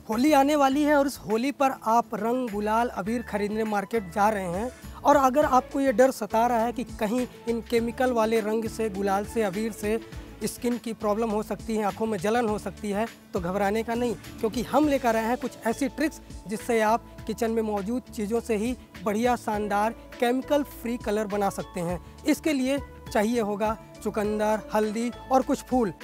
होली आने वाली है और इस होली पर आप रंग गुलाल अबीर खरीदने मार्केट जा रहे हैं और अगर आपको ये डर सता रहा है कि कहीं इन केमिकल वाले रंग से, गुलाल से, अबीर से स्किन की प्रॉब्लम हो सकती है, आंखों में जलन हो सकती है, तो घबराने का नहीं, क्योंकि हम लेकर आए हैं कुछ ऐसी ट्रिक्स जिससे आप किचन में मौजूद चीज़ों से ही बढ़िया शानदार केमिकल फ्री कलर बना सकते हैं। इसके लिए चाहिए होगा चुकंदर, हल्दी और कुछ फूल।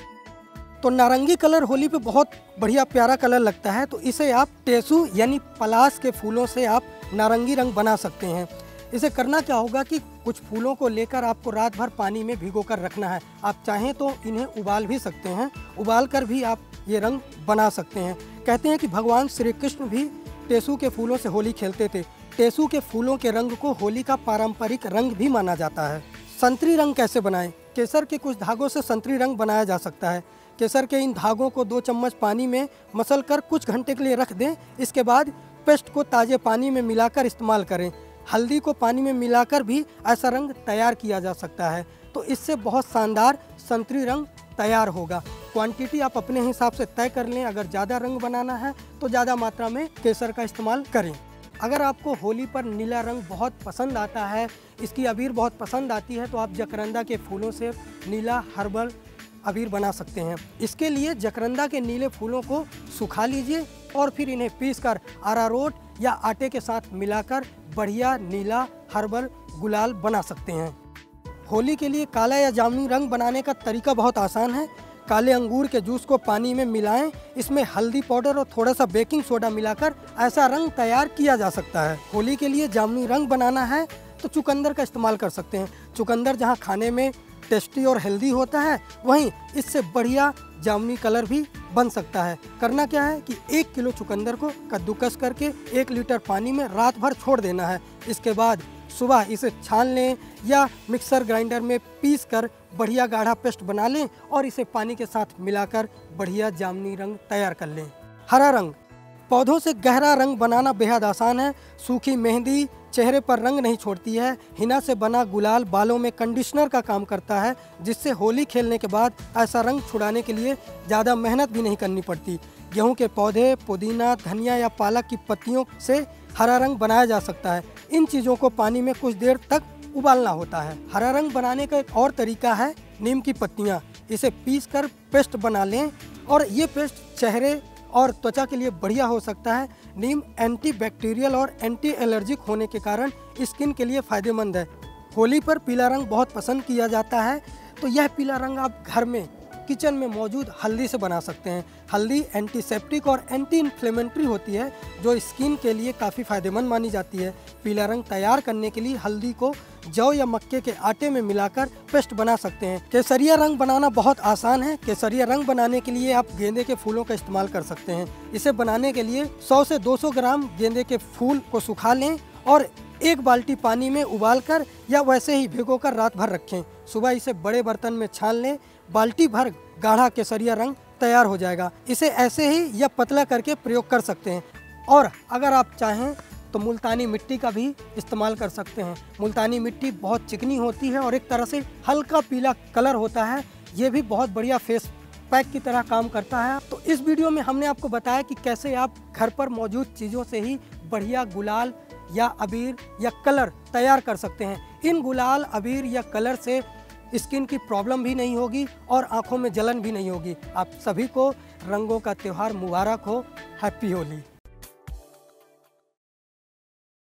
तो नारंगी कलर होली पे बहुत बढ़िया प्यारा कलर लगता है, तो इसे आप टेसू यानी पलाश के फूलों से आप नारंगी रंग बना सकते हैं। इसे करना क्या होगा कि कुछ फूलों को लेकर आपको रात भर पानी में भिगो कर रखना है। आप चाहें तो इन्हें उबाल भी सकते हैं, उबाल कर भी आप ये रंग बना सकते हैं। कहते हैं कि भगवान श्री कृष्ण भी टेसू के फूलों से होली खेलते थे। टेसू के फूलों के रंग को होली का पारंपरिक रंग भी माना जाता है। संतरी रंग कैसे बनाएं? केसर के कुछ धागों से संतरी रंग बनाया जा सकता है। केसर के इन धागों को 2 चम्मच पानी में मसल कर कुछ घंटे के लिए रख दें। इसके बाद पेस्ट को ताज़े पानी में मिलाकर इस्तेमाल करें। हल्दी को पानी में मिलाकर भी ऐसा रंग तैयार किया जा सकता है, तो इससे बहुत शानदार संतरी रंग तैयार होगा। क्वांटिटी आप अपने हिसाब से तय कर लें। अगर ज़्यादा रंग बनाना है तो ज़्यादा मात्रा में केसर का इस्तेमाल करें। अगर आपको होली पर नीला रंग बहुत पसंद आता है, इसकी अबीर बहुत पसंद आती है, तो आप जकरंदा के फूलों से नीला हर्बल अबीर बना सकते हैं। इसके लिए जकरंदा के नीले फूलों को सुखा लीजिए और फिर इन्हें पीसकर अरारोट या आटे के साथ मिलाकर बढ़िया नीला हर्बल गुलाल बना सकते हैं। होली के लिए काला या जामुनी रंग बनाने का तरीका बहुत आसान है। काले अंगूर के जूस को पानी में मिलाएं, इसमें हल्दी पाउडर और थोड़ा सा बेकिंग सोडा मिलाकर ऐसा रंग तैयार किया जा सकता है। होली के लिए जामुनी रंग बनाना है तो चुकंदर का इस्तेमाल कर सकते हैं। चुकंदर जहां खाने में टेस्टी और हेल्दी होता है, वहीं इससे बढ़िया जामुनी कलर भी बन सकता है। करना क्या है कि 1 किलो चुकंदर को कद्दूकस करके 1 लीटर पानी में रात भर छोड़ देना है। इसके बाद सुबह इसे छान लें या मिक्सर ग्राइंडर में पीस कर बढ़िया गाढ़ा पेस्ट बना लें और इसे पानी के साथ मिलाकर बढ़िया जामुनी रंग तैयार कर लें। हरा रंग पौधों से गहरा रंग बनाना बेहद आसान है। सूखी मेहंदी चेहरे पर रंग नहीं छोड़ती है। हिना से बना गुलाल बालों में कंडीशनर का काम करता है, जिससे होली खेलने के बाद ऐसा रंग छुड़ाने के लिए ज़्यादा मेहनत भी नहीं करनी पड़ती। गेहूं के पौधे, पुदीना, धनिया या पालक की पत्तियों से हरा रंग बनाया जा सकता है। इन चीज़ों को पानी में कुछ देर तक उबालना होता है। हरा रंग बनाने का एक और तरीका है नीम की पत्तियाँ। इसे पीस कर पेस्ट बना लें और ये पेस्ट चेहरे और त्वचा के लिए बढ़िया हो सकता है। नीम एंटी बैक्टीरियल और एंटी एलर्जिक होने के कारण स्किन के लिए फ़ायदेमंद है। होली पर पीला रंग बहुत पसंद किया जाता है, तो यह पीला रंग आप घर में किचन में मौजूद हल्दी से बना सकते हैं। हल्दी एंटीसेप्टिक और एंटी इन्फ्लेमेटरी होती है, जो स्किन के लिए काफ़ी फ़ायदेमंद मानी जाती है। पीला रंग तैयार करने के लिए हल्दी को जौ या मक्के के आटे में मिलाकर पेस्ट बना सकते हैं। केसरिया रंग बनाना बहुत आसान है। केसरिया रंग बनाने के लिए आप गेंदे के फूलों का इस्तेमाल कर सकते हैं। इसे बनाने के लिए 100 से 200 ग्राम गेंदे के फूल को सुखा लें और 1 बाल्टी पानी में उबालकर या वैसे ही भिगोकर रात भर रखें। सुबह इसे बड़े बर्तन में छान लें। बाल्टी भर गाढ़ा केसरिया रंग तैयार हो जाएगा। इसे ऐसे ही या पतला करके प्रयोग कर सकते हैं और अगर आप चाहें तो मुल्तानी मिट्टी का भी इस्तेमाल कर सकते हैं। मुल्तानी मिट्टी बहुत चिकनी होती है और एक तरह से हल्का पीला कलर होता है। ये भी बहुत बढ़िया फेस पैक की तरह काम करता है। तो इस वीडियो में हमने आपको बताया कि कैसे आप घर पर मौजूद चीज़ों से ही बढ़िया गुलाल या अबीर या कलर तैयार कर सकते हैं। इन गुलाल, अबीर या कलर से स्किन की प्रॉब्लम भी नहीं होगी और आंखों में जलन भी नहीं होगी। आप सभी को रंगों का त्यौहार मुबारक हो। हैप्पी होली।